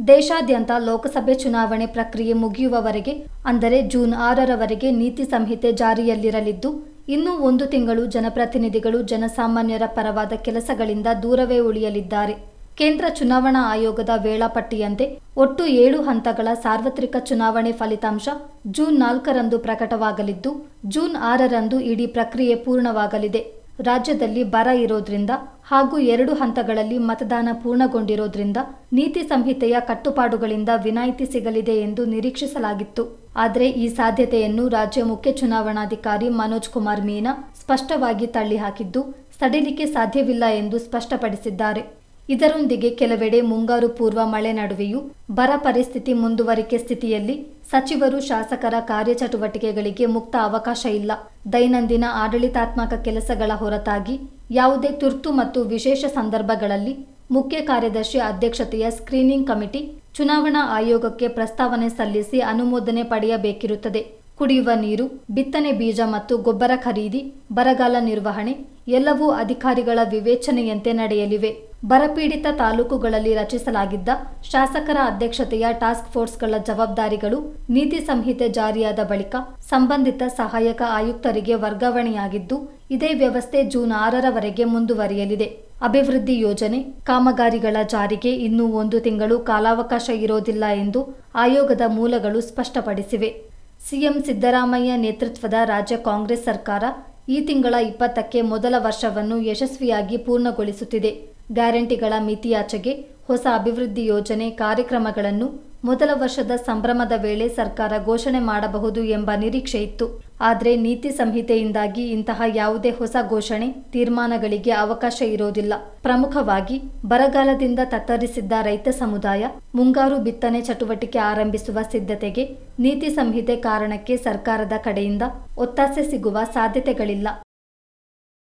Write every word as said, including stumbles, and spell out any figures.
ದೇಶಾದ್ಯಂತ ಲೋಕಸಭೆ ಚುನಾವಣೆ ಪ್ರಕ್ರಿಯೆ ಮುಗಿಯುವವರೆಗೆ ಅಂದರೆ ಜೂನ್ ಆರರವರೆಗೆ ನೀತಿ ಸಂಹಿತೆ ಜಾರಿಯಲ್ಲಿರಲಿದ್ದು, ಇನ್ನೂ ಒಂದು ತಿಂಗಳು ಜನಪ್ರತಿನಿಧಿಗಳು ಜನಸಾಮಾನ್ಯರ ಪರವಾದ ಕೆಲಸಗಳಿಂದ ದೂರವೇ ಉಳಿಯಲಿದ್ದಾರೆ. ಕೇಂದ್ರ ಚುನಾವಣಾ ಆಯೋಗದ ವೇಳಾಪಟ್ಟಿಯಂತೆ ಒಟ್ಟು ಏಳು ಹಂತಗಳ ಸಾರ್ವತ್ರಿಕ ಚುನಾವಣೆ ಫಲಿತಾಂಶ ಜೂನ್ ನಾಲ್ಕರಂದು ಪ್ರಕಟವಾಗಲಿದ್ದು, ಜೂನ್ ಆರರಂದು ಇಡೀ ಪ್ರಕ್ರಿಯೆ ಪೂರ್ಣವಾಗಲಿದೆ. ರಾಜ್ಯದಲ್ಲಿ ಬರ ಇರೋದ್ರಿಂದ ಹಾಗೂ ಎರಡು ಹಂತಗಳಲ್ಲಿ ಮತದಾನ ಪೂರ್ಣಗೊಂಡಿರೋದ್ರಿಂದ ನೀತಿ ಸಂಹಿತೆಯ ಕಟ್ಟುಪಾಡುಗಳಿಂದ ವಿನಾಯಿತಿ ಸಿಗಲಿದೆ ಎಂದು ನಿರೀಕ್ಷಿಸಲಾಗಿತ್ತು. ಆದರೆ ಈ ಸಾಧ್ಯತೆಯನ್ನು ರಾಜ್ಯ ಮುಖ್ಯ ಚುನಾವಣಾಧಿಕಾರಿ ಮನೋಜ್ ಕುಮಾರ್ ಮೀನಾ ಸ್ಪಷ್ಟವಾಗಿ ತಳ್ಳಿಹಾಕಿದ್ದು, ಸಡಿಲಿಕೆ ಸಾಧ್ಯವಿಲ್ಲ ಎಂದು ಸ್ಪಷ್ಟಪಡಿಸಿದ್ದಾರೆ. ಇದರೊಂದಿಗೆ ಕೆಲವೆಡೆ ಮುಂಗಾರು ಪೂರ್ವ ಮಳೆ ನಡುವೆಯೂ ಬರ ಪರಿಸ್ಥಿತಿ ಮುಂದುವರಿಕೆ ಸ್ಥಿತಿಯಲ್ಲಿ ಸಚಿವರು ಶಾಸಕರ ಕಾರ್ಯಚಟುವಟಿಕೆಗಳಿಗೆ ಮುಕ್ತ ಅವಕಾಶ ಇಲ್ಲ. ದೈನಂದಿನ ಆಡಳಿತಾತ್ಮಕ ಕೆಲಸಗಳ ಹೊರತಾಗಿ ಯಾವುದೇ ತುರ್ತು ಮತ್ತು ವಿಶೇಷ ಸಂದರ್ಭಗಳಲ್ಲಿ ಮುಖ್ಯ ಕಾರ್ಯದರ್ಶಿ ಅಧ್ಯಕ್ಷತೆಯ ಸ್ಕ್ರೀನಿಂಗ್ ಕಮಿಟಿ ಚುನಾವಣಾ ಆಯೋಗಕ್ಕೆ ಪ್ರಸ್ತಾವನೆ ಸಲ್ಲಿಸಿ ಅನುಮೋದನೆ ಪಡೆಯಬೇಕಿರುತ್ತದೆ. ಕುಡಿಯುವ ನೀರು, ಬಿತ್ತನೆ ಬೀಜ ಮತ್ತು ಗೊಬ್ಬರ ಖರೀದಿ, ಬರಗಾಲ ನಿರ್ವಹಣೆ ಎಲ್ಲವೂ ಅಧಿಕಾರಿಗಳ ವಿವೇಚನೆಯಂತೆ ನಡೆಯಲಿವೆ. ಬರಪೀಡಿತ ತಾಲೂಕುಗಳಲ್ಲಿ ರಚಿಸಲಾಗಿದ್ದ ಶಾಸಕರ ಅಧ್ಯಕ್ಷತೆಯ ಟಾಸ್ಕ್ ಫೋರ್ಸ್ಗಳ ಜವಾಬ್ದಾರಿಗಳು ನೀತಿ ಸಂಹಿತೆ ಜಾರಿಯಾದ ಬಳಿಕ ಸಂಬಂಧಿತ ಸಹಾಯಕ ಆಯುಕ್ತರಿಗೆ ವರ್ಗಾವಣೆಯಾಗಿದ್ದು, ಇದೇ ವ್ಯವಸ್ಥೆ ಜೂನ್ ಆರರವರೆಗೆ ಮುಂದುವರಿಯಲಿದೆ. ಅಭಿವೃದ್ಧಿ ಯೋಜನೆ, ಕಾಮಗಾರಿಗಳ ಜಾರಿಗೆ ಇನ್ನೂ ಒಂದು ತಿಂಗಳು ಕಾಲಾವಕಾಶ ಇರೋದಿಲ್ಲ ಎಂದು ಆಯೋಗದ ಮೂಲಗಳು ಸ್ಪಷ್ಟಪಡಿಸಿವೆ. ಸಿಎಂ ಸಿದ್ದರಾಮಯ್ಯ ನೇತೃತ್ವದ ರಾಜ್ಯ ಕಾಂಗ್ರೆಸ್ ಸರ್ಕಾರ ಈ ತಿಂಗಳ ಇಪ್ಪತ್ತಕ್ಕೆ ಮೊದಲ ವರ್ಷವನ್ನು ಯಶಸ್ವಿಯಾಗಿ ಪೂರ್ಣಗೊಳಿಸುತ್ತಿದೆ. ಗ್ಯಾರಂಟಿಗಳ ಮಿತಿಯಾಚೆಗೆ ಹೊಸ ಅಭಿವೃದ್ಧಿ ಯೋಜನೆ, ಕಾರ್ಯಕ್ರಮಗಳನ್ನು ಮೊದಲ ವರ್ಷದ ಸಂಭ್ರಮದ ವೇಳೆ ಸರ್ಕಾರ ಘೋಷಣೆ ಮಾಡಬಹುದು ಎಂಬ ನಿರೀಕ್ಷೆ ಇತ್ತು. ಆದರೆ ನೀತಿ ಸಂಹಿತೆಯಿಂದಾಗಿ ಇಂತಹ ಯಾವುದೇ ಹೊಸ ಘೋಷಣೆ, ತೀರ್ಮಾನಗಳಿಗೆ ಅವಕಾಶ ಇರೋದಿಲ್ಲ. ಪ್ರಮುಖವಾಗಿ ಬರಗಾಲದಿಂದ ತತ್ತರಿಸಿದ್ದ ರೈತ ಸಮುದಾಯ ಮುಂಗಾರು ಬಿತ್ತನೆ ಚಟುವಟಿಕೆ ಆರಂಭಿಸುವ ಸಿದ್ಧತೆಗೆ ನೀತಿ ಸಂಹಿತೆ ಕಾರಣಕ್ಕೆ ಸರ್ಕಾರದ ಕಡೆಯಿಂದ ಒತ್ತಾಸೆ ಸಿಗುವ ಸಾಧ್ಯತೆಗಳಿಲ್ಲ.